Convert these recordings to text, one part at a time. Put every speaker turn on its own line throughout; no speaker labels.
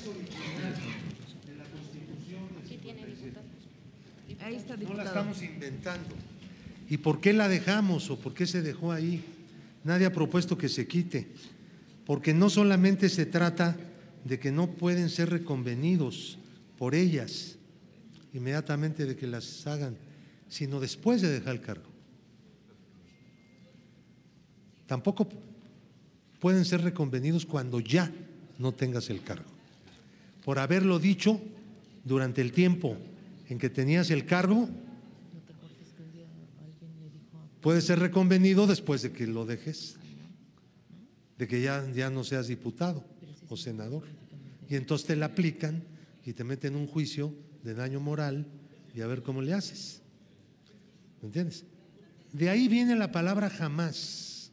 original de la Constitución del 57.
Ahí está,
No
diputado.
la estamos inventando. ¿Y por qué la dejamos o por qué se dejó ahí? Nadie ha propuesto que se quite, porque no solamente se trata de que no pueden ser reconvenidos por ellas inmediatamente de que las hagan, sino después de dejar el cargo. Tampoco pueden ser reconvenidos cuando ya no tengas el cargo. Por haberlo dicho durante el tiempo en que tenías el cargo, puede ser reconvenido después de que lo dejes, de que ya no seas diputado o senador. Y entonces te la aplican y te meten un juicio de daño moral y a ver cómo le haces. ¿Me entiendes? De ahí viene la palabra jamás.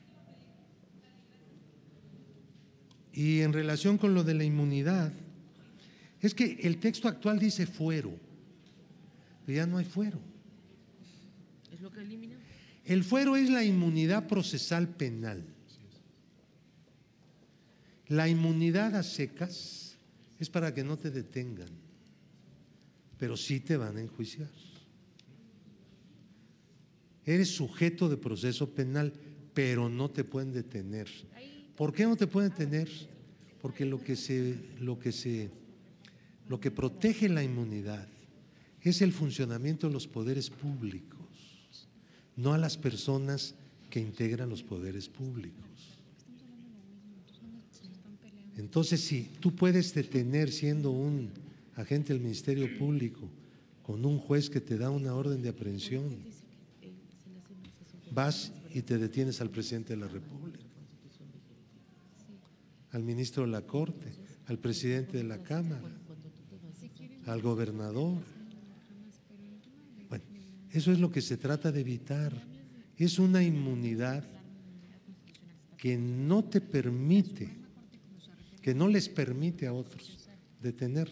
Y en relación con lo de la inmunidad, es que el texto actual dice fuero, pero ya no hay fuero.
¿Es lo que elimina?
El fuero es la inmunidad procesal penal. La inmunidad a secas es para que no te detengan, pero sí te van a enjuiciar. Eres sujeto de proceso penal, pero no te pueden detener. ¿Por qué no te pueden detener? Porque lo que protege la inmunidad es el funcionamiento de los poderes públicos, no a las personas que integran los poderes públicos. Entonces, si tú puedes detener siendo un agente del Ministerio Público con un juez que te da una orden de aprehensión, vas y te detienes al presidente de la República, al ministro de la Corte, al presidente de la Cámara, al gobernador. Bueno, eso es lo que se trata de evitar. Es una inmunidad que no te permite, que no les permite a otros detenerte.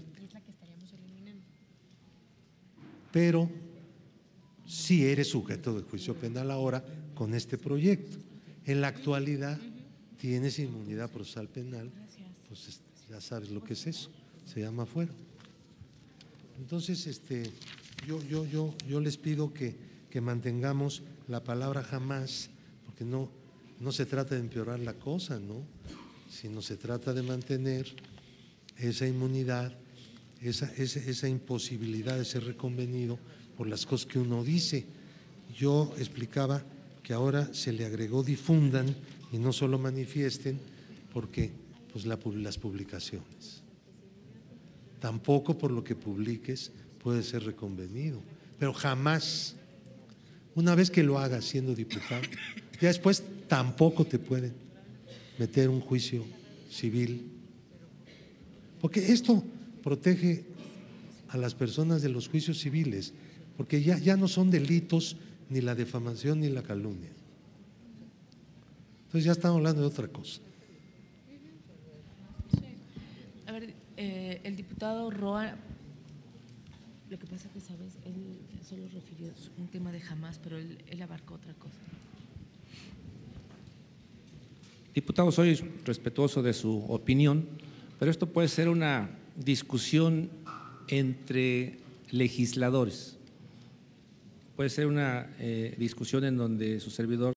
Pero sí eres sujeto de juicio penal ahora con este proyecto. En la actualidad tienes inmunidad procesal penal, pues ya sabes lo que es eso, se llama fuero. Entonces, yo les pido que mantengamos la palabra jamás, porque no se trata de empeorar la cosa, ¿no? Sino se trata de mantener esa inmunidad, esa imposibilidad de ser reconvenido por las cosas que uno dice. Yo explicaba que ahora se le agregó difundan y no solo manifiesten, porque pues las publicaciones. Tampoco por lo que publiques puede ser reconvenido, pero jamás, una vez que lo hagas siendo diputado, ya después tampoco te pueden meter un juicio civil, porque esto protege a las personas de los juicios civiles, porque ya no son delitos ni la difamación ni la calumnia. Entonces ya estamos hablando de otra cosa.
A ver, el diputado Roa, lo que pasa que, sabes, él solo refirió un tema de jamás, pero él abarcó otra cosa.
Diputado, soy respetuoso de su opinión, pero esto puede ser una discusión entre legisladores. Puede ser una discusión en donde su servidor